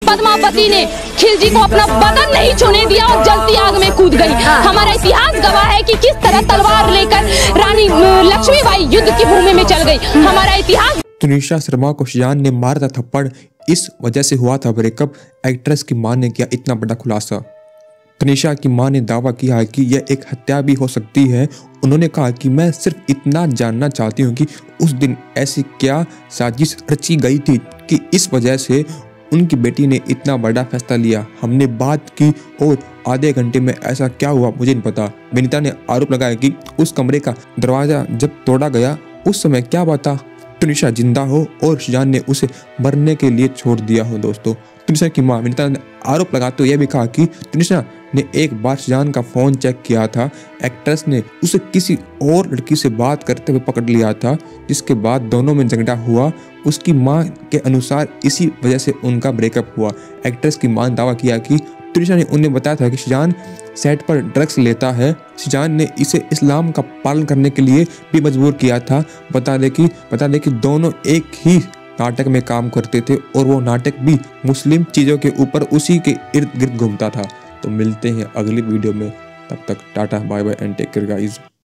पद्मावती ने खिलजी को अपना बदन नहीं छूने दिया और जलती आग में कूद गई। हमारा इतिहास गवाह है कि किस तरह तलवार लेकर रानी लक्ष्मीबाई युद्ध की भूमि में चल गई। हमारा इतिहास। तनिषा शर्मा को शाहजाहान ने मारा था थप्पड़, इस वजह से हुआ था ब्रेकअप। एक्ट्रेस की मां ने किया इतना बड़ा खुलासा। तनिषा की मां ने दावा किया है कि यह एक हत्या भी हो सकती है। उन्होंने कहा कि मैं सिर्फ इतना जानना चाहती हूं कि उस दिन ऐसी क्या साजिश रची गई थी कि इस वजह से उनकी बेटी ने इतना बड़ा फैसला लिया। हमने बात की और आधे घंटे में ऐसा क्या हुआ मुझे नहीं पता। विनीता ने आरोप लगाया कि उस कमरे का दरवाजा जब तोड़ा गया उस समय क्या बात था तनिषा जिंदा हो और शाहजाहान ने उसे मरने के लिए छोड़ दिया हो। दोस्तों, तनिषा की मां विनीता ने आरोप लगाते हुए यह भी कहा कि तनिषा ने एक बार शाहजाहान का फोन चेक किया था। एक्ट्रेस ने उसे किसी और लड़की से बात करते हुए पकड़ लिया था, जिसके बाद दोनों में झगड़ा हुआ। उसकी मां के अनुसार इसी वजह से उनका ब्रेकअप हुआ। एक्ट्रेस की मां ने दावा किया कि तनिषा ने उन्हें बताया था कि शाहजाहान सेट पर ड्रग्स लेता है। शाहजाहान ने इसे इस्लाम का पालन करने के लिए भी मजबूर किया था। बता दें कि दोनों एक ही नाटक में काम करते थे और वो नाटक भी मुस्लिम चीज़ों के ऊपर उसी के इर्द गिर्द घूमता था। तो मिलते हैं अगली वीडियो में, तब तक tata bye bye and take care guys.